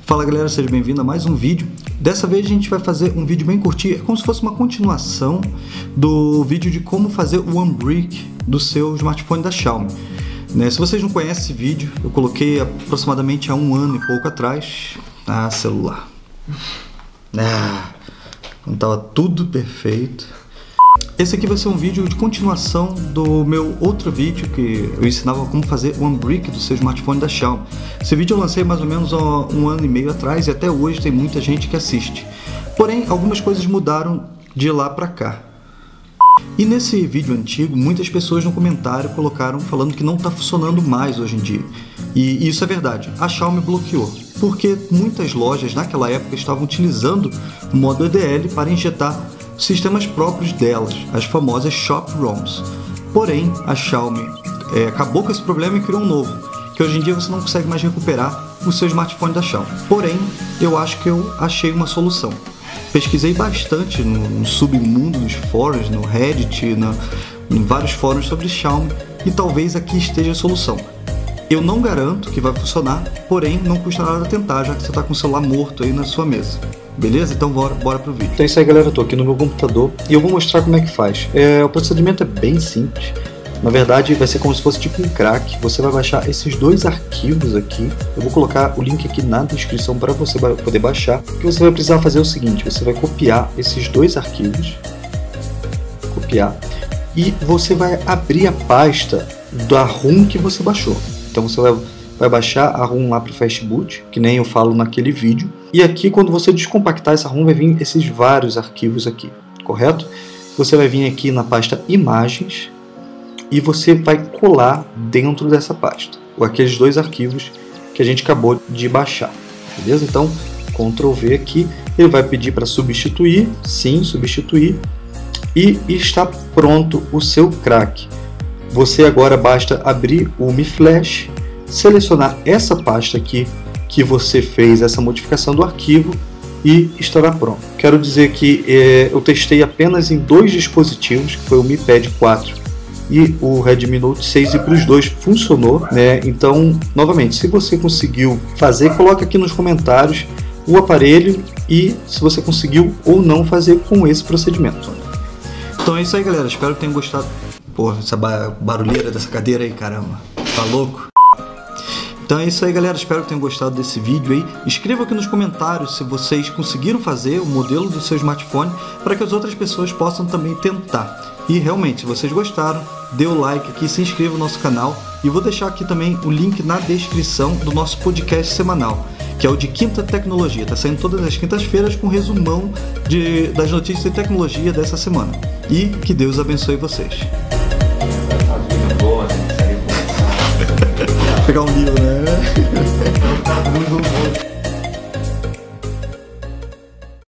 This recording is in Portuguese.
Fala galera, seja bem-vindo a mais um vídeo. Dessa vez a gente vai fazer um vídeo bem curtinho, é como se fosse uma continuação do vídeo de como fazer o unbrick do seu smartphone da Xiaomi. Se vocês não conhecem esse vídeo, eu coloquei aproximadamente há um ano e pouco atrás. Celular. Não estava tudo perfeito. Esse aqui vai ser um vídeo de continuação do meu outro vídeo que eu ensinava como fazer o unbrick do seu smartphone da Xiaomi. Esse vídeo eu lancei mais ou menos há um ano e meio atrás e até hoje tem muita gente que assiste. Porém, algumas coisas mudaram de lá pra cá. E nesse vídeo antigo, muitas pessoas no comentário colocaram falando que não está funcionando mais hoje em dia. E isso é verdade, a Xiaomi bloqueou, porque muitas lojas naquela época estavam utilizando o modo EDL para injetar sistemas próprios delas, as famosas Shop ROMs. Porém, a Xiaomi acabou com esse problema e criou um novo, que hoje em dia você não consegue mais recuperar o seu smartphone da Xiaomi. Porém, eu acho que eu achei uma solução. Pesquisei bastante no submundo dos fóruns, no Reddit, em vários fóruns sobre Xiaomi, e talvez aqui esteja a solução. Eu não garanto que vai funcionar, porém não custa nada tentar, já que você está com o celular morto aí na sua mesa. Beleza? Então bora pro vídeo. Então é isso aí galera, eu tô aqui no meu computador e eu vou mostrar como é que faz. O procedimento é bem simples. Na verdade vai ser como se fosse tipo um crack. Você vai baixar esses dois arquivos aqui. Eu vou colocar o link aqui na descrição para você poder baixar. O que você vai precisar fazer é o seguinte: você vai copiar esses dois arquivos, copiar, e você vai abrir a pasta da ROM que você baixou. Então você vai baixar a ROM lá para o Fastboot, que nem eu falo naquele vídeo. E aqui, quando você descompactar essa ROM, vai vir esses vários arquivos aqui, correto? Você vai vir aqui na pasta Imagens e você vai colar dentro dessa pasta aqueles dois arquivos que a gente acabou de baixar, beleza? Então, Ctrl V aqui, ele vai pedir para substituir, sim, substituir, e está pronto o seu crack. Você agora basta abrir o Mi Flash, selecionar essa pasta aqui que você fez essa modificação do arquivo e estará pronto. Quero dizer que eu testei apenas em dois dispositivos, que foi o Mi Pad 4 e o Redmi Note 6, e para os dois funcionou, né? Então, novamente, se você conseguiu fazer, coloque aqui nos comentários o aparelho e se você conseguiu ou não fazer com esse procedimento. Então é isso aí galera, espero que tenham gostado. Porra, essa barulheira dessa cadeira aí, caramba, tá louco? Então é isso aí galera, espero que tenham gostado desse vídeo aí. Escreva aqui nos comentários se vocês conseguiram fazer o modelo do seu smartphone, para que as outras pessoas possam também tentar. E realmente, se vocês gostaram, dê o like aqui, se inscreva no nosso canal. E vou deixar aqui também o link na descrição do nosso podcast semanal, que é o de Quinta Tecnologia. Tá saindo todas as quintas-feiras com um resumão das notícias de tecnologia dessa semana. E que Deus abençoe vocês. Pegar um livro, né?